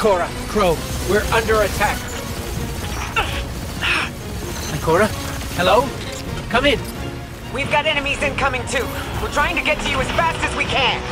Ikora, Crow, we're under attack. Ikora? Hello? Come in. We've got enemies incoming too. We're trying to get to you as fast as we can.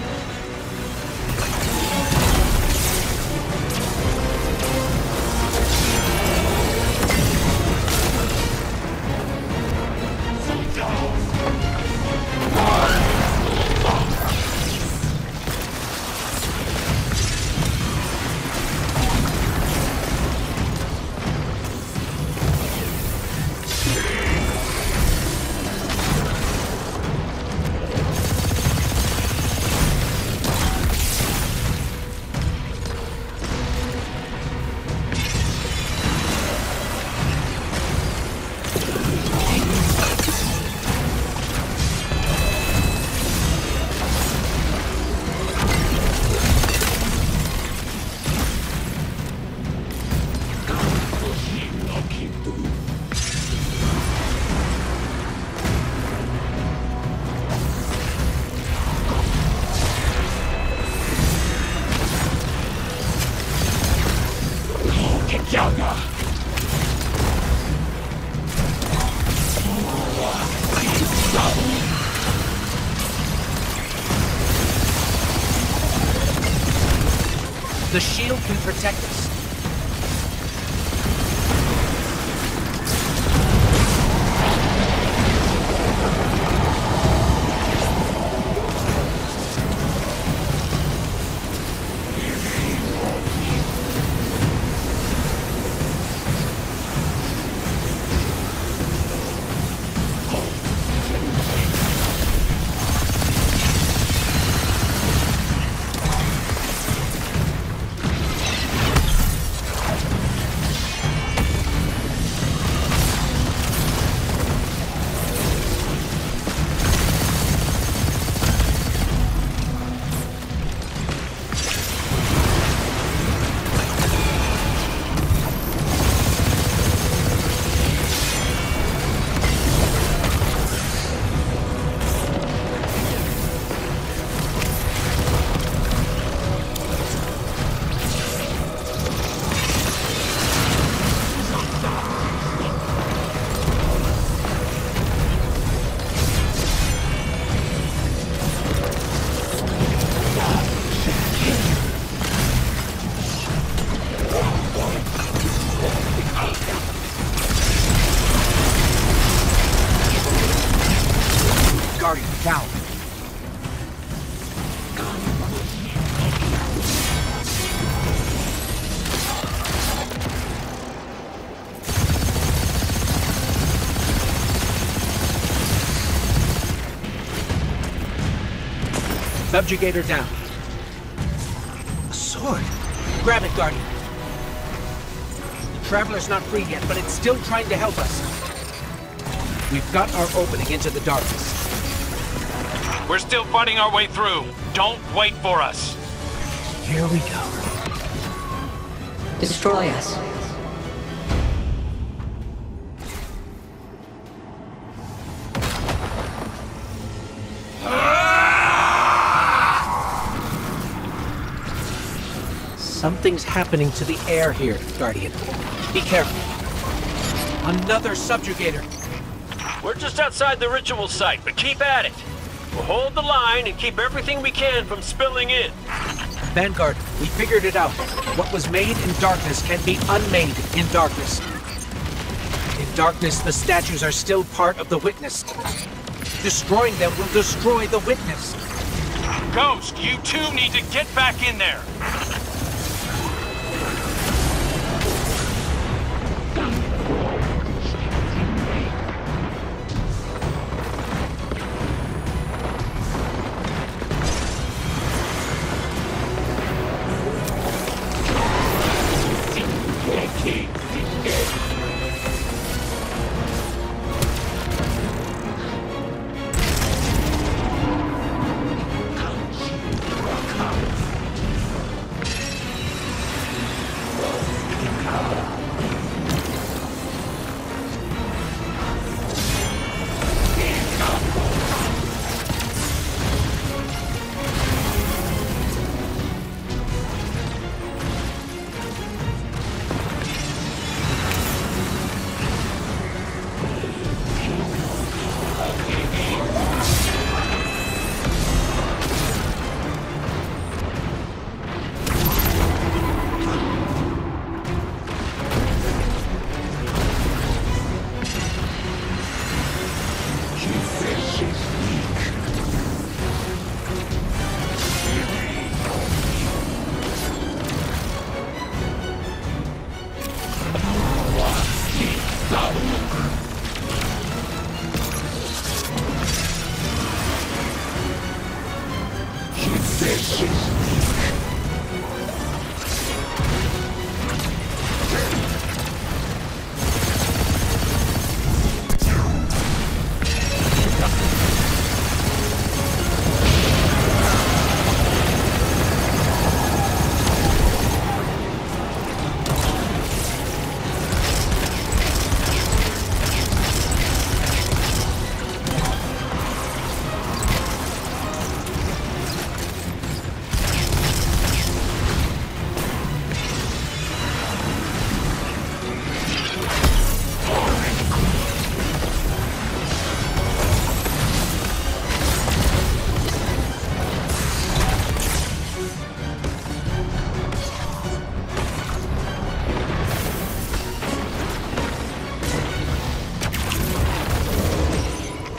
The shield can protect us. Guardian down. Subjugator down. A sword. Grab it, Guardian. The Traveler's not free yet, but it's still trying to help us. We've got our opening into the darkness. We're still fighting our way through. Don't wait for us. Here we go. Destroy us. Something's happening to the air here, Guardian. Be careful. Another subjugator. We're just outside the ritual site, but keep at it. We'll hold the line and keep everything we can from spilling in. Vanguard, we figured it out. What was made in darkness can be unmade in darkness. In darkness, the statues are still part of the Witness. Destroying them will destroy the Witness. Ghost, you two need to get back in there.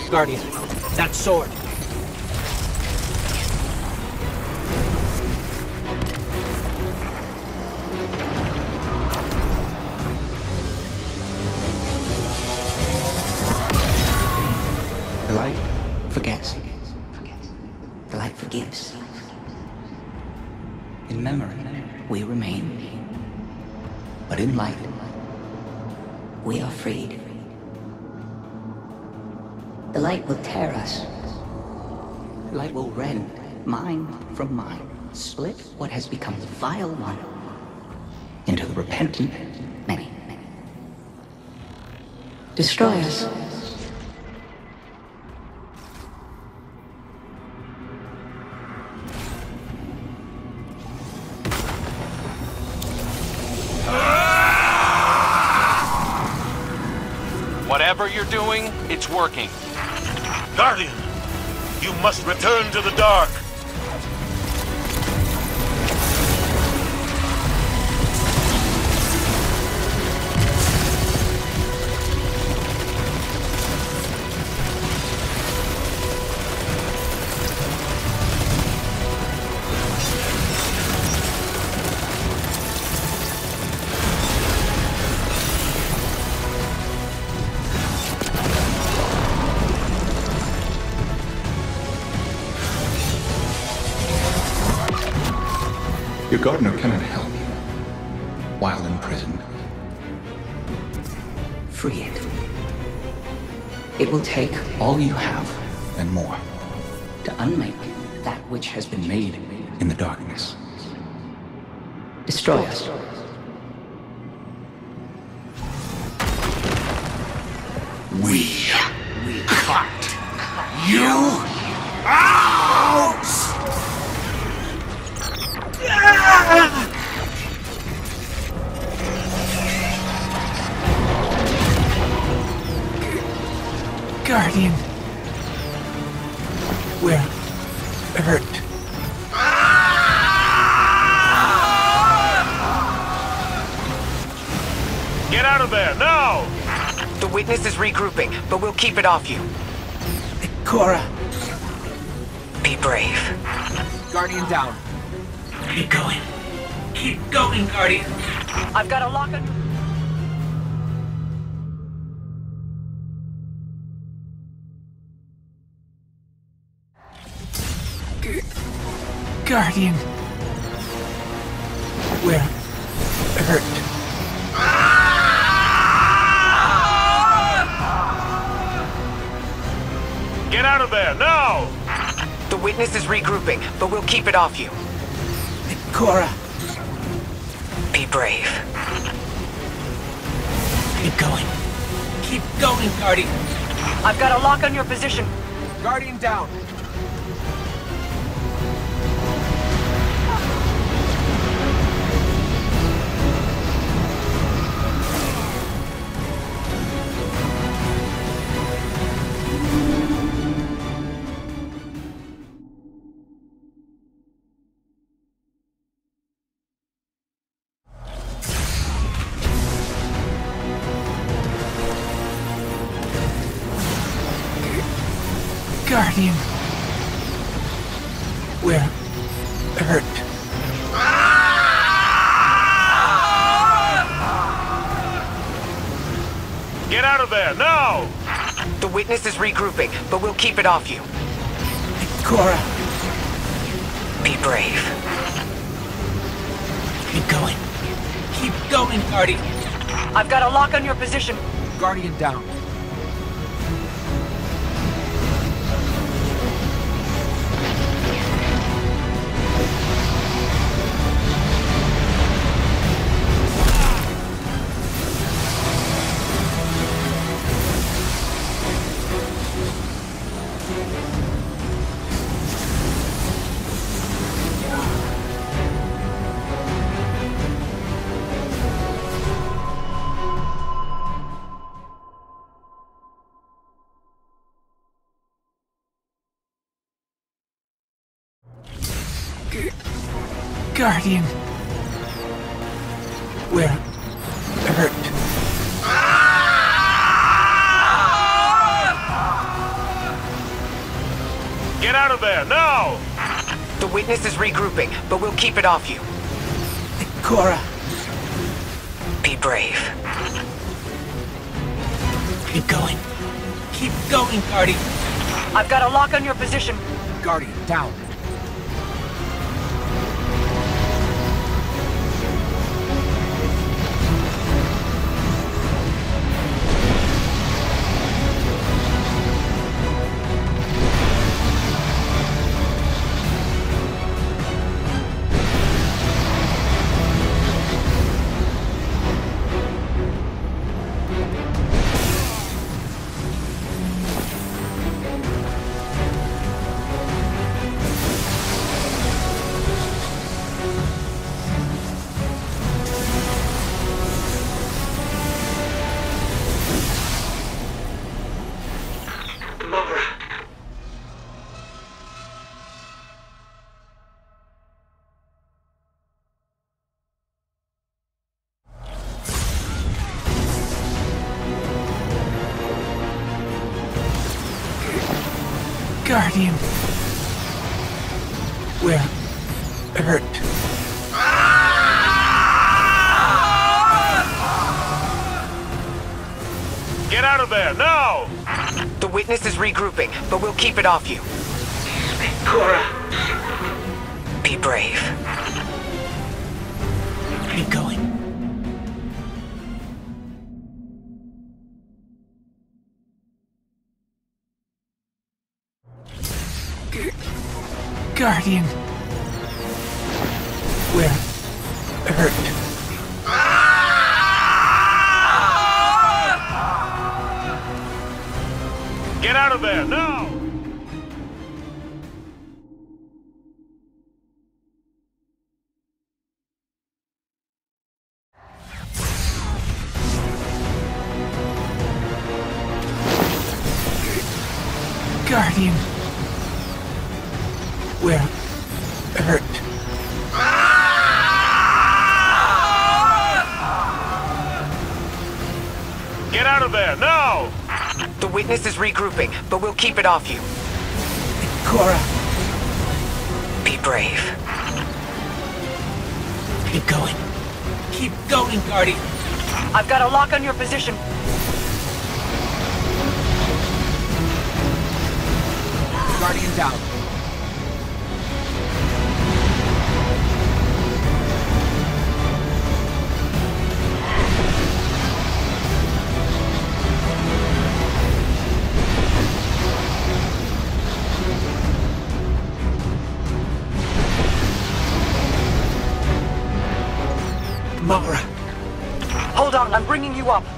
Guardian, that sword. The light forgets. The light forgives. In memory, we remain. But in light, we are freed. The light will tear us. The light will rend mind from mind, split what has become the vile one into the repentant many. Destroy us. Whatever you're doing, it's working. Guardian, you must return to the dark. Your gardener cannot help you while in prison. Free it. It will take All you have and more to unmake that which has been made. in the darkness. Destroy us. We cut you out! Guardian. We're hurt. Get out of there, now! The witness is regrouping, but we'll keep it off you. Cora. Be brave. Guardian down. Keep going. Keep going, Guardian. I've got a lock on... Guardian. We're hurt. Get out of there, now! The witness is regrouping, but we'll keep it off you. Cora. Be brave. Keep going. Keep going, Guardian. I've got a lock on your position. Guardian down. Guardian. We're hurt. Get out of there, now! The witness is regrouping, but we'll keep it off you. Cora. Be brave. Keep going. Keep going, Guardian. I've got a lock on your position. Guardian down. Guardian. We're hurt. Get out of there, now! The witness is regrouping, but we'll keep it off you. Cora, Be brave. keep going. Keep going, Guardian. I've got a lock on your position. Guardian, down. Guardian. We're hurt. Get out of there, now! The witness is regrouping, but we'll keep it off you. Cora, Be brave. keep going. Guardian. We're hurt. Get out of there, now! Guardian. We're hurt. Get out of there, now! The witness is regrouping, but we'll keep it off you. Cora, Be brave. keep going. Keep going, Guardian. I've got a lock on your position. Guardian down. Mara, Hold on, I'm bringing you up.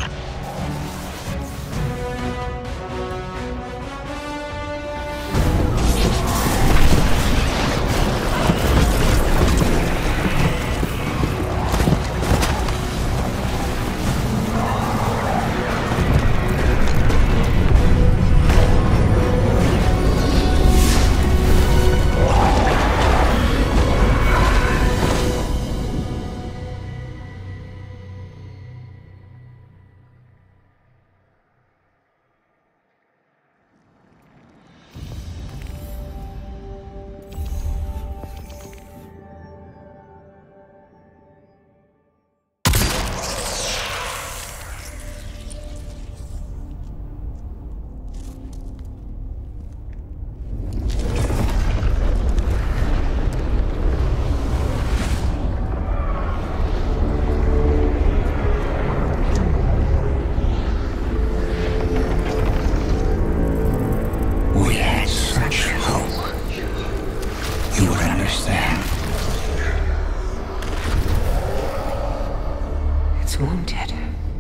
wounded.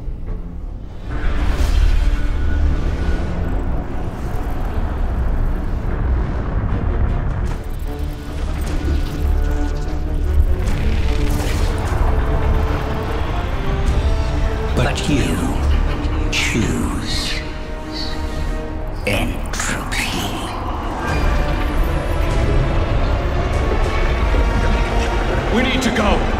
But you choose entropy. We need to go!